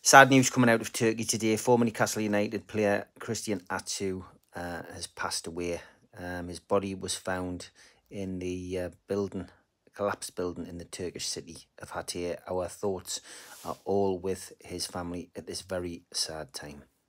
Sad news coming out of Turkey today. Former Newcastle United player Christian Atsu has passed away. His body was found in the collapsed building in the Turkish city of Hatay. Our thoughts are all with his family at this very sad time.